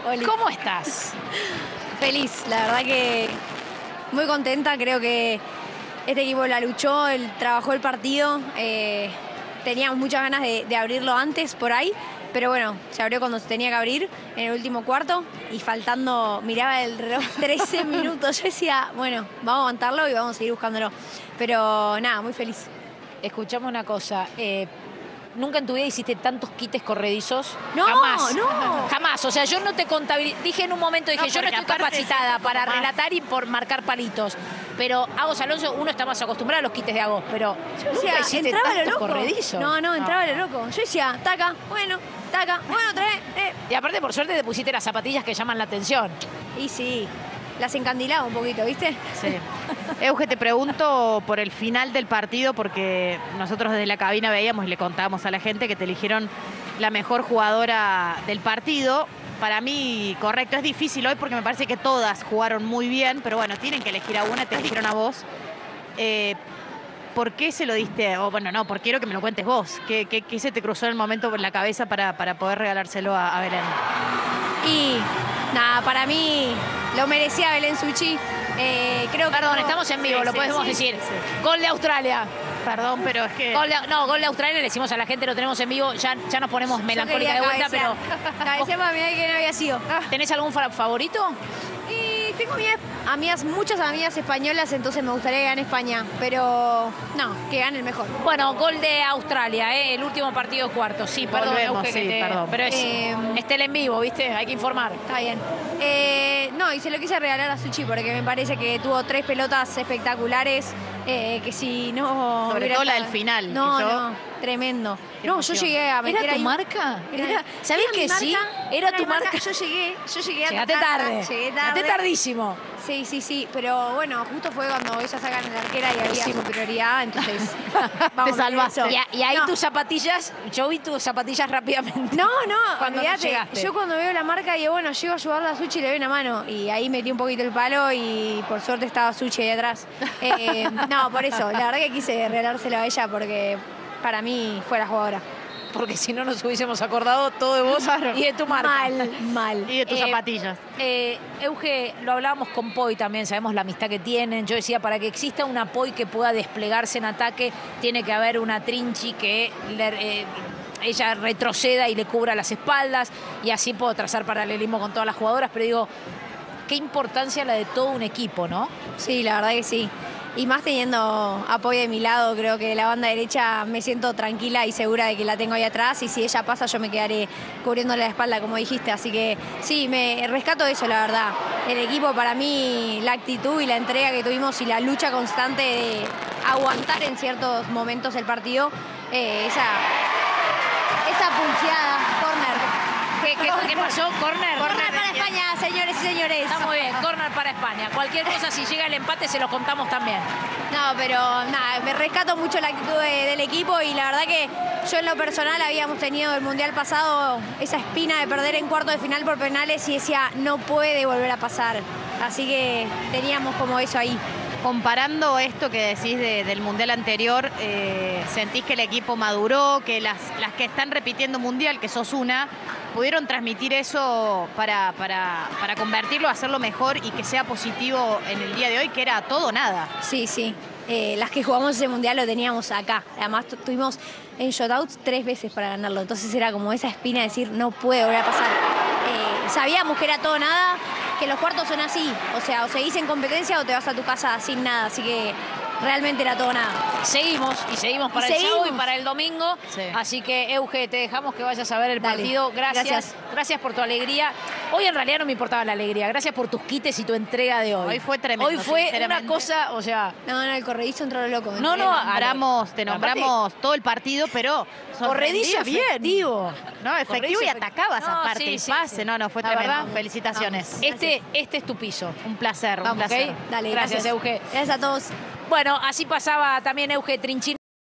Oli. ¿Cómo estás? Feliz, la verdad que muy contenta. Creo que este equipo la luchó, trabajó el partido. Teníamos muchas ganas de abrirlo antes por ahí, pero bueno, se abrió cuando se tenía que abrir en el último cuarto y faltando, miraba el reloj 13 minutos. Yo decía, bueno, vamos a aguantarlo y vamos a seguir buscándolo. Pero nada, muy feliz. Escuchame una cosa. ¿Nunca en tu vida hiciste tantos quites corredizos? No, jamás. no. Jamás. O sea, yo no te contabilizo. Dije en un momento, yo no estoy capacitada para relatar y por marcar palitos. Pero Agos Alonso, uno está más acostumbrado a los quites de Agos, pero Yo decía, nunca hiciste entraba a lo tantos loco. corredizos. No, entraba a lo loco. Yo decía, taca, bueno, otra vez. Y aparte, por suerte, te pusiste las zapatillas que llaman la atención. Y sí, las encandilaba un poquito, ¿viste? Sí. Euge, te pregunto por el final del partido, porque nosotros desde la cabina veíamos y le contábamos a la gente que te eligieron la mejor jugadora del partido. Para mí, correcto, es difícil hoy porque me parece que todas jugaron muy bien, pero bueno, tienen que elegir a una, te eligieron a vos. ¿Por qué se lo diste? O bueno, no, porque quiero que me lo cuentes vos. ¿Qué se te cruzó en el momento por la cabeza para poder regalárselo a Belén? Y nada, para mí lo merecía Belén Suchi. Creo que Perdón, estamos en vivo, lo podemos decir. Gol de Australia. Perdón, pero es que... Gol de Australia, le decimos a la gente, lo tenemos en vivo, ya nos ponemos melancólica de vuelta, pero... Cabeceé para mirar que no había sido. ¿Tenés algún favorito? Y tengo muchas amigas españolas, entonces me gustaría que gane España, pero no, que gane el mejor. Bueno, gol de Australia, el último partido de cuartos. Sí, perdón, Volvemos, Euge, sí, perdón. Pero es tele en vivo, ¿viste? Hay que informar. Está bien. No, y se lo quise regalar a Suchi porque me parece que tuvo 3 pelotas espectaculares, que si no... Sobre todo la del final. No, tremendo. No, yo llegué a meter ¿Era tu ahí... marca? ¿Sabés que sí? Era tu marca. Yo llegué a Llegaste tarde. Llegaste tardísimo. Sí, pero bueno, justo fue cuando ellas sacan a la arquera y había superioridad, entonces vamos Te salvaste. a ver eso. Y ahí tus zapatillas, yo vi tus zapatillas rápidamente. No, Cuando olvídate. llegaste. Yo cuando veo la marca digo, bueno, llego a ayudarla a Suchi y le doy una mano. Y ahí metí un poquito el palo y por suerte estaba Suchi ahí atrás. No, por eso, la verdad que quise regalárselo a ella porque para mí fue la jugadora. Porque si no nos hubiésemos acordado todo de vos y de tu marca. Mal. Y de tus zapatillas. Euge, lo hablábamos con Poi también, sabemos la amistad que tienen. Yo decía, para que exista una Poi que pueda desplegarse en ataque, tiene que haber una Trinchi que ella retroceda y le cubra las espaldas, y así puedo trazar paralelismo con todas las jugadoras, pero digo, qué importancia la de todo un equipo, ¿no? Sí, la verdad que sí. Y más teniendo apoyo de mi lado, creo que la banda derecha me siento tranquila y segura de que la tengo ahí atrás, y si ella pasa yo me quedaré cubriéndole la espalda, como dijiste. Así que sí, me rescato eso, la verdad. El equipo, para mí, la actitud y la entrega que tuvimos y la lucha constante de aguantar en ciertos momentos el partido, esa pulseada, corner. ¿Qué pasó? ¿Corner? Corner para España, señores y señores. Está muy bien, corner para España. Cualquier cosa, si llega el empate, se lo contamos también. No, pero nada, me rescato mucho la actitud del equipo, y la verdad que yo en lo personal habíamos tenido el Mundial pasado esa espina de perder en cuarto de final por penales y decía, no puede volver a pasar. Así que teníamos como eso ahí. Comparando esto que decís del Mundial anterior, ¿sentís que el equipo maduró, que las que están repitiendo Mundial, que sos una, pudieron transmitir eso para convertirlo, hacerlo mejor y que sea positivo en el día de hoy, que era todo o nada? Sí. Las que jugamos ese Mundial lo teníamos acá. Además tuvimos en shotouts 3 veces para ganarlo. Entonces era como esa espina de decir, no puede volver a pasar. Sabíamos que era todo o nada, que los cuartos son así. O sea, o seguís en competencia o te vas a tu casa sin nada. Así que realmente era todo o nada. Seguimos para el sábado y para el domingo. Sí. Así que, Euge, te dejamos que vayas a ver el partido. Gracias por tu alegría. Hoy en realidad no me importaba la alegría. Gracias por tus quites y tu entrega de hoy. Hoy fue tremendo. Hoy fue una cosa, o sea... No, el corredizo entró loco. Te nombramos todo el partido, pero... Corredizo efectivo. No, efectivo y atacabas aparte. Sí, el pase, no, fue tremendo. Verdad, felicitaciones. Este es tu piso. Un placer, Vamos, un placer. ¿okay? Dale, gracias, Euge. Gracias a todos. Bueno, así pasaba también Euge Trinchín.